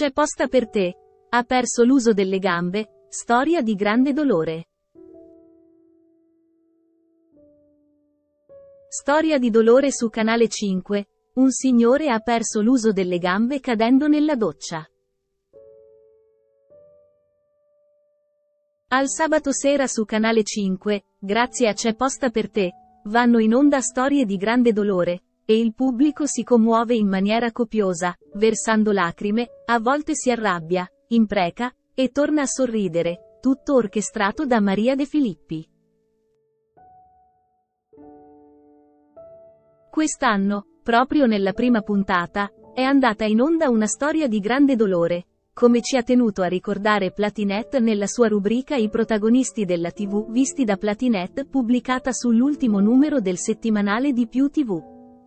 C'è posta per te. Ha perso l'uso delle gambe, storia di grande dolore. Storia di dolore su Canale 5. Un signore ha perso l'uso delle gambe cadendo nella doccia. Al sabato sera su Canale 5, grazie a C'è posta per te, vanno in onda storie di grande dolore, e il pubblico si commuove in maniera copiosa, versando lacrime, a volte si arrabbia, impreca, e torna a sorridere, tutto orchestrato da Maria De Filippi. Quest'anno, proprio nella prima puntata, è andata in onda una storia di grande dolore, come ci ha tenuto a ricordare Platinette nella sua rubrica I protagonisti della TV visti da Platinette pubblicata sull'ultimo numero del settimanale di Più TV.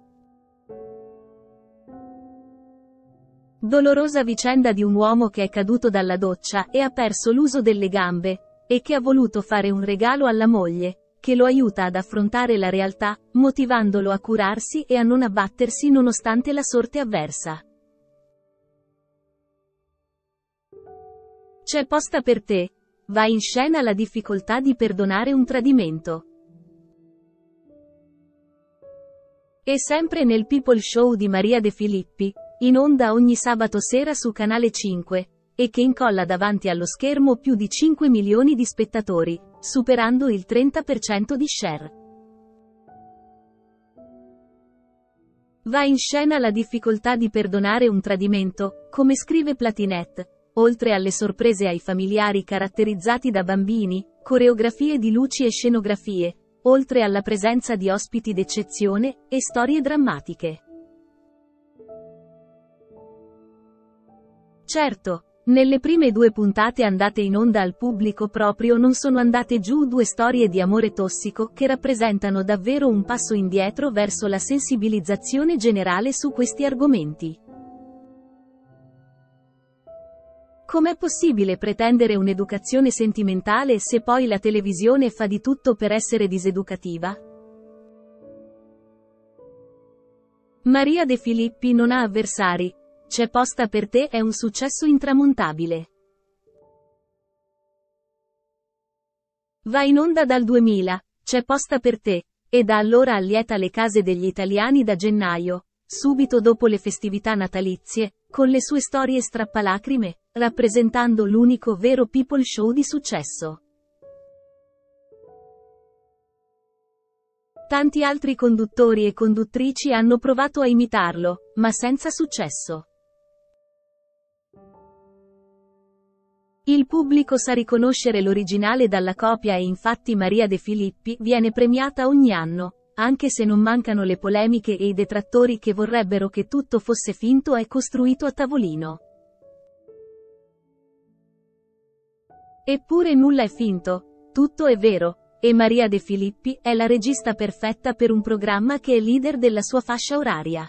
Dolorosa vicenda di un uomo che è caduto dalla doccia e ha perso l'uso delle gambe, e che ha voluto fare un regalo alla moglie, che lo aiuta ad affrontare la realtà, motivandolo a curarsi e a non abbattersi nonostante la sorte avversa. C'è posta per te. Va in scena la difficoltà di perdonare un tradimento. E sempre nel People Show di Maria De Filippi, in onda ogni sabato sera su Canale 5, e che incolla davanti allo schermo più di 5 milioni di spettatori, superando il 30% di share. Va in scena la difficoltà di perdonare un tradimento, come scrive Platinette. Oltre alle sorprese ai familiari caratterizzati da bambini, coreografie di luci e scenografie, oltre alla presenza di ospiti d'eccezione, e storie drammatiche. Certo, nelle prime 2 puntate andate in onda al pubblico proprio non sono andate giù 2 storie di amore tossico che rappresentano davvero un passo indietro verso la sensibilizzazione generale su questi argomenti. Com'è possibile pretendere un'educazione sentimentale se poi la televisione fa di tutto per essere diseducativa? Maria De Filippi non ha avversari. C'è posta per te è un successo intramontabile. Va in onda dal 2000, C'è posta per te, e da allora allieta le case degli italiani da gennaio, subito dopo le festività natalizie, con le sue storie strappalacrime, rappresentando l'unico vero people show di successo. Tanti altri conduttori e conduttrici hanno provato a imitarlo, ma senza successo. Il pubblico sa riconoscere l'originale dalla copia e infatti Maria De Filippi viene premiata ogni anno, anche se non mancano le polemiche e i detrattori che vorrebbero che tutto fosse finto e costruito a tavolino. Eppure nulla è finto, tutto è vero, e Maria De Filippi è la regista perfetta per un programma che è leader della sua fascia oraria.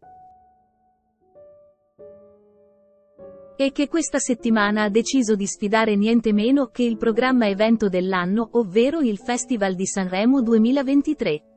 E che questa settimana ha deciso di sfidare niente meno che il programma evento dell'anno, ovvero il Festival di Sanremo 2023.